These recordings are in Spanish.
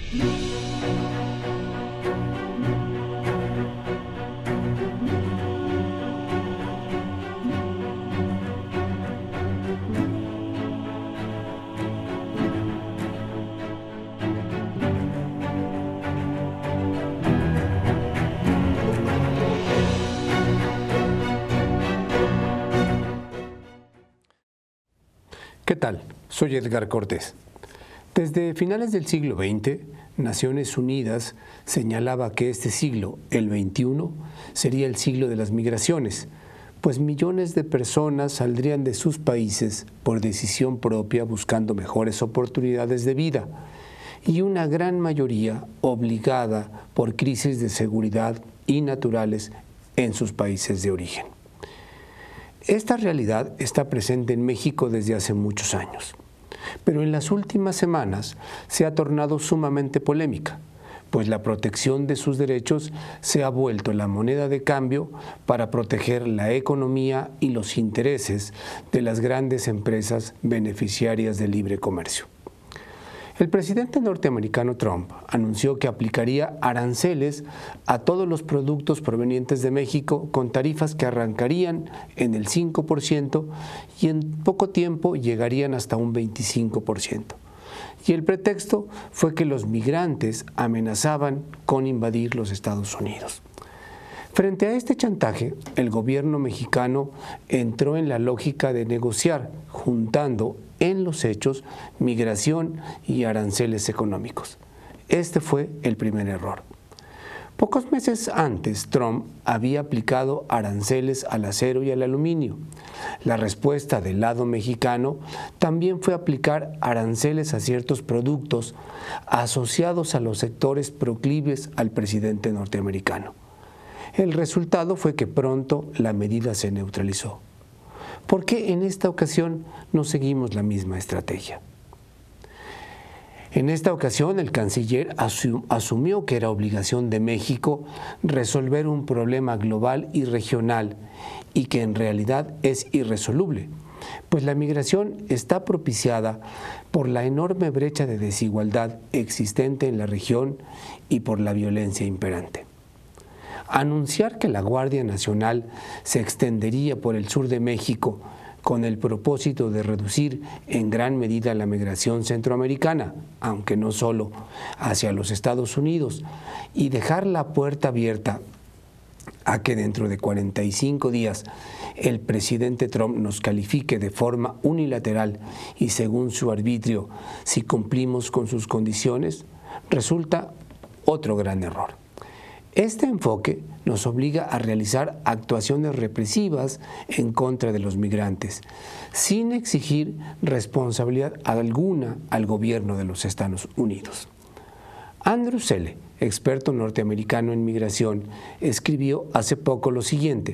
¿Qué tal? Soy Edgar Cortés. Desde finales del siglo XX, Naciones Unidas señalaba que este siglo, el XXI, sería el siglo de las migraciones, pues millones de personas saldrían de sus países por decisión propia buscando mejores oportunidades de vida, y una gran mayoría obligada por crisis de seguridad y naturales en sus países de origen. Esta realidad está presente en México desde hace muchos años, pero en las últimas semanas se ha tornado sumamente polémica, pues la protección de sus derechos se ha vuelto la moneda de cambio para proteger la economía y los intereses de las grandes empresas beneficiarias del libre comercio. El presidente norteamericano Trump anunció que aplicaría aranceles a todos los productos provenientes de México con tarifas que arrancarían en el 5% y en poco tiempo llegarían hasta un 25%. Y el pretexto fue que los migrantes amenazaban con invadir los Estados Unidos. Frente a este chantaje, el gobierno mexicano entró en la lógica de negociar, juntando en los hechos migración y aranceles económicos. Este fue el primer error. Pocos meses antes, Trump había aplicado aranceles al acero y al aluminio. La respuesta del lado mexicano también fue aplicar aranceles a ciertos productos asociados a los sectores proclives al presidente norteamericano. El resultado fue que pronto la medida se neutralizó. ¿Por qué en esta ocasión no seguimos la misma estrategia? En esta ocasión el canciller asumió que era obligación de México resolver un problema global y regional y que en realidad es irresoluble, pues la migración está propiciada por la enorme brecha de desigualdad existente en la región y por la violencia imperante. Anunciar que la Guardia Nacional se extendería por el sur de México con el propósito de reducir en gran medida la migración centroamericana, aunque no solo hacia los Estados Unidos, y dejar la puerta abierta a que dentro de 45 días el presidente Trump nos califique de forma unilateral y según su arbitrio si cumplimos con sus condiciones, resulta otro gran error. Este enfoque nos obliga a realizar actuaciones represivas en contra de los migrantes, sin exigir responsabilidad alguna al gobierno de los Estados Unidos. Andrew Selle, experto norteamericano en migración, escribió hace poco lo siguiente: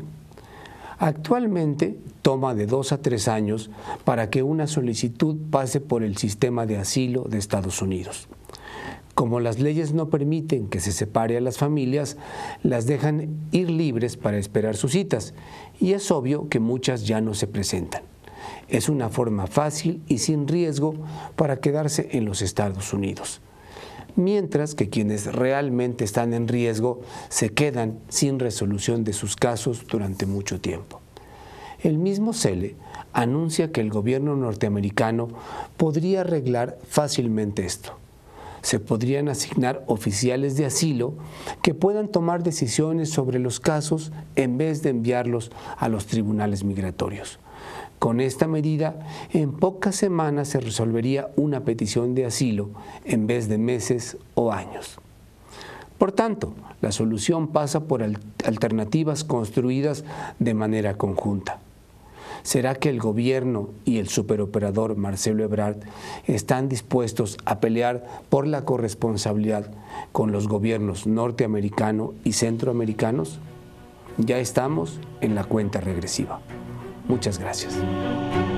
actualmente toma de 2 a 3 años para que una solicitud pase por el sistema de asilo de Estados Unidos. Como las leyes no permiten que se separe a las familias, las dejan ir libres para esperar sus citas, y es obvio que muchas ya no se presentan. Es una forma fácil y sin riesgo para quedarse en los Estados Unidos. Mientras que quienes realmente están en riesgo se quedan sin resolución de sus casos durante mucho tiempo. El mismo Selle anuncia que el gobierno norteamericano podría arreglar fácilmente esto. Se podrían asignar oficiales de asilo que puedan tomar decisiones sobre los casos en vez de enviarlos a los tribunales migratorios. Con esta medida, en pocas semanas se resolvería una petición de asilo en vez de meses o años. Por tanto, la solución pasa por alternativas construidas de manera conjunta. ¿Será que el gobierno y el superoperador Marcelo Ebrard están dispuestos a pelear por la corresponsabilidad con los gobiernos norteamericano y centroamericanos? Ya estamos en la cuenta regresiva. Muchas gracias.